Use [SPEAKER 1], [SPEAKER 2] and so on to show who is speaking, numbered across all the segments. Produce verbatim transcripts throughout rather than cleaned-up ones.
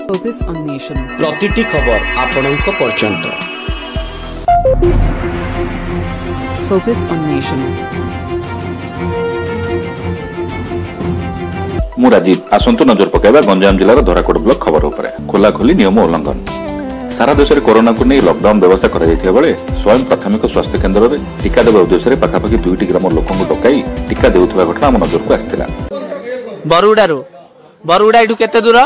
[SPEAKER 1] Focus on Nation.
[SPEAKER 2] प्रतिटी खबर आपणक पर्यंत
[SPEAKER 1] Focus on Nation.
[SPEAKER 3] मु राजीव आसंतु नजर पकाइबा गंजाम जिलार धराकोट ब्लॉक खबर उपरे खोला खोली नियम उल्लंघन। सारा देश में कोरोना को नहीं लॉकडाउन व्यवस्था करा बेले स्वयं प्राथमिक स्वास्थ्य केन्द्र में टीका देवा उद्देश्य में पाखापाखि दुईटी ग्राम लोक डकाई टीका देउथबा घटना आम नजर को आसला।
[SPEAKER 4] बरुडारू बरुडा एठू केते दूर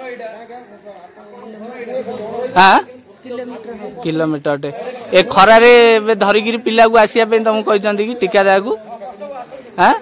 [SPEAKER 4] हाँ किलोमीटर टे ए खरा रे धरिकी पिला को आसिया पे तुमको कहते कि टीका देवा हाँ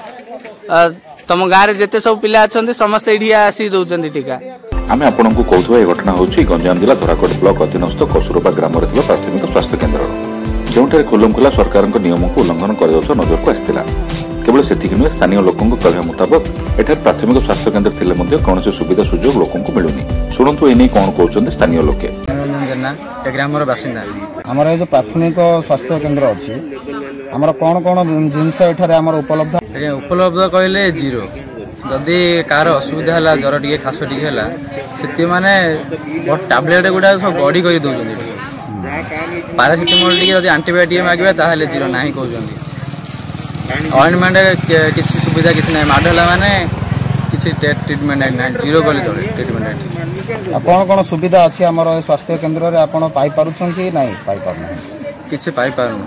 [SPEAKER 4] तुम गाँव में जिते सब पिला अच्छा समस्त ये आसी दौरान टीका।
[SPEAKER 3] आम आपण को कहूँ यह घटना हूँ गंजाम जिला धराकोट ब्लॉक अधीनस्थ कसुरबा ग्राम प्राथमिक स्वास्थ्य केन्द्र जो खोलमखोला सरकार नियम को उल्लंघन कर नजर को आसाला। केवल से नुहे स्थानीय लोकों कहवा मुताबक एठार प्राथमिक स्वास्थ्य केन्द्र थिले कौन सुविधा सुजोग लोकों को मिलूनी। शुणु एने कौन कहते स्थानीय लोके
[SPEAKER 4] ग्राम बासिंदा
[SPEAKER 5] आमर जो प्राथमिक स्वास्थ्य केन्द्र अच्छी आमर कौन कौन जिनस एठार उपलब्ध
[SPEAKER 4] उपलब्ध कहले जीरो जदि कार असुविधा है ज्वर टे खास टे से मैंने टाब्लेट गुड़ा सब गड़ी कर दौरान पारासीटामोल टे आंटीबायोटिक मांगे ताहले जीरो ना कहते ऑइंटमेंट किसी सुविधा किसी ना माडला माने किसी ट्रीटमेंट ना जीरो बोले चले ट्रीटमेंट
[SPEAKER 5] कौन कौन सुविधा अच्छी आमर स्वास्थ्य केन्द्र में आपड़ पाई पारुछन कि नहीं पाई पारना
[SPEAKER 4] किसी पाई पारनु।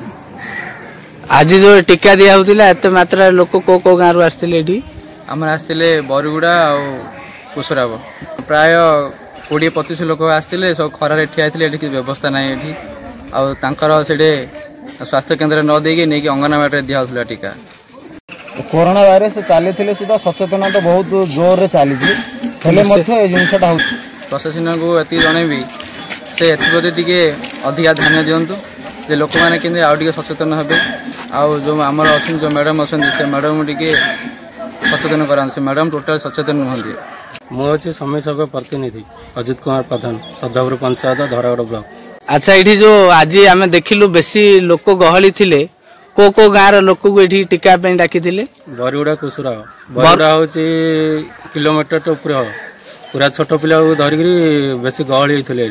[SPEAKER 4] आज जो टीका दिया होतिला एते मात्रा लोक को को गाँव आसते आमर आसते बरगुड़ा और कुसुराब प्राय कोड़े पचिश लोक आसते सब खरार ठिया थे व्यवस्था ना ये से स्वास्थ्य केन्द्र न देगी नहीं कि अंगनवाड़ी दिया टीका।
[SPEAKER 5] कोरोना वायरस चली सुधा सचेतना तो बहुत जोर रे चली जिनसा
[SPEAKER 4] प्रशासन को ये जनइबी से एप्रति टे अधिका ध्यान दिंतु जे लोक मैंने कि आउ सचेतन हे आउ जो आमर अच्छे जो मैडम अच्छा से मैडम टे सचेतन करा से मैडम टोटाल सचेतन नुहति।
[SPEAKER 6] मुझे समय सब प्रतिनिधि अजित कुमार प्रधान सदापुर पंचायत धरागढ़ ब्लॉक।
[SPEAKER 4] अच्छा ये जो आज आम देखिलु बेसी लोक गहली थिले को को गाँव लोक को ये टीका डाकी
[SPEAKER 6] बरगुड़ा कुसुरा बरगुड़ा हूँ किलोमीटर तो ऊपर पूरा छोट पिला धरिक बेसी गहली होते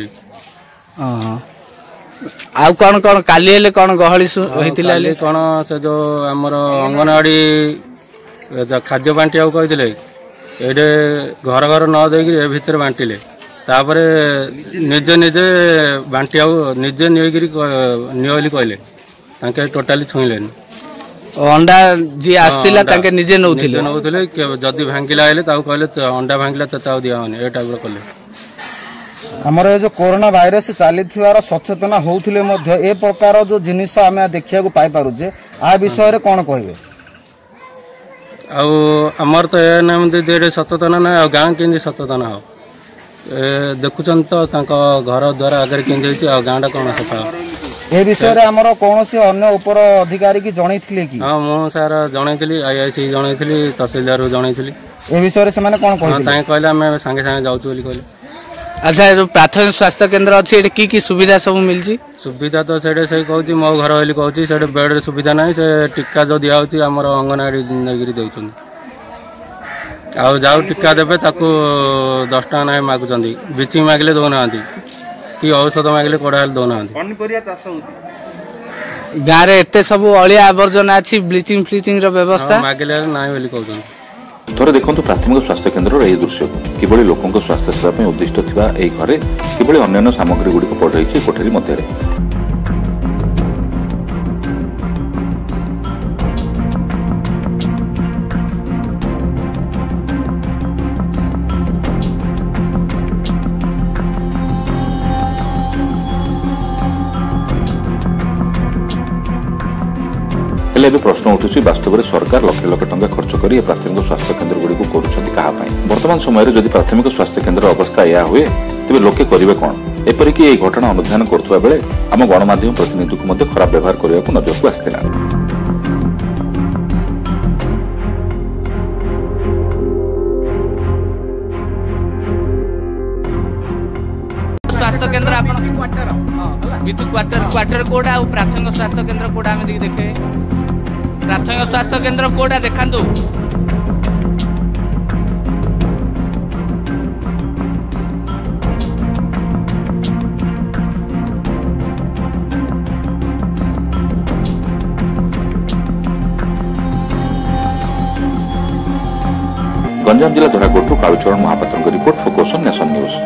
[SPEAKER 4] आउ कौन कौन काली हेले कौन गहली होता
[SPEAKER 6] कौन से जो आमर अंगनवाड़ी खाद्य बांटी कहते ये घर घर न देकर भितर बांटिले तापर निजे निजे बांटी निजे निगरी कहले टोटाली छुईले
[SPEAKER 4] अंडा जी आसतिला तांके निजे नउथिले
[SPEAKER 6] नउथिले जदी भांगिला आइले ताऊ कहले अंडा भांगिला त ताऊ दिया होने ए टाइप रो कले।
[SPEAKER 5] हमर जो कोरोना वायरस चली सचेतन होउथिले मध्य ए प्रकार जो जिनिस आमे देखिया को पाई पारु जे आ विषय रे कोन कहबे
[SPEAKER 6] आउ हमर तो ए नाम दे दे सचेतन ना गां केंदी सचेतन हो देखुन तो घर द्वार आगे केन्द्र गाँटा कौन सफा
[SPEAKER 5] ए विषय रे हमर कोनोसी अन्य ऊपर अधिकारी की जणैथिले कि
[SPEAKER 6] हां मो सार जणैथिली आईआईसी जणैथिली तहसीलदार जणैथिली
[SPEAKER 5] ए विषय रे से माने कोन कहले
[SPEAKER 6] ताई कहले हम संगे संगे जाउछु बोली कहले।
[SPEAKER 4] अच्छा जो प्राथमिक स्वास्थ्य केन्द्र अछि एठी की की सुविधा सब मिलछि
[SPEAKER 6] सुविधा तो सेडे से कहउछि मो घर होली कहउछि सेडे बेड रे सुविधा नै से टीका जो दिया होछि हमर अंगनवाड़ी नगिरी देउछन आउ जाऊ टीका देवे ताकू दस टाँग ना मागुं ब्लीचिंग मागिले दौना कि औषध मागिले कोड़ा दौना
[SPEAKER 4] गाँव में एत सब अलिया आवर्जना अच्छी ब्लीचिंग फ्लिचिंग व्यवस्था
[SPEAKER 6] मागिले ना कहते।
[SPEAKER 3] थोड़े देखो प्राथमिक स्वास्थ्य केन्द्र यह दृश्य किभली लोकों स्वास्थ्य सेवा उद्दिष्ट थिबा एई घरे किभली अन्य सामग्री गुड़िक पड़ कोठरी मध्य हेले प्रश्न उठुछि वास्तव में सरकार लक्ष लक्ष टंका खर्च कर प्राथमिक स्वास्थ्य केन्द्र गुड़ी को वर्तमान समय जदि प्राथमिक स्वास्थ्य केन्द्र अवस्था या हुए तेज लोके करेंगे कौन एपरिक यह घटना अनुधान करुवा बेले आम गणमाध्यम प्रतिनिधि को खराब व्यवहार करने को नजर को आसाला।
[SPEAKER 4] स्वास्थ्य केन्द्र विद्युत क्वार्टर क्वार्टर कोडा प्राथमिक स्वास्थ्य केन्द्र कोडा आम देखे प्राथमिक स्वास्थ्य केन्द्र कोडा देखा
[SPEAKER 3] गंजाम जिला Dharakote Kalucharan Mahapatra report focus on nation news.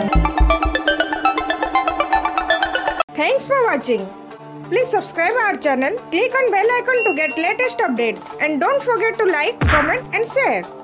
[SPEAKER 7] Thanks for watching. Please subscribe our channel, click on bell icon to get latest updates, and don't forget to like, comment and share.